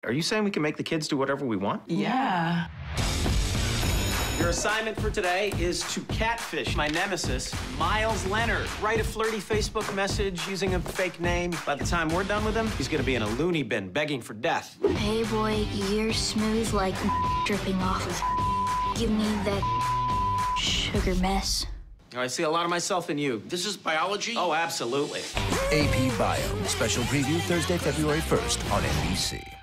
Are you saying we can make the kids do whatever we want? Yeah. Your assignment for today is to catfish my nemesis, Miles Leonard. Write a flirty Facebook message using a fake name. By the time we're done with him, he's gonna be in a loony bin begging for death. Hey, boy, you're smooth like dripping off of. Give me that sugar mess. I see a lot of myself in you. This is biology? Oh, absolutely. AP Bio, special preview Thursday, February 1st on NBC.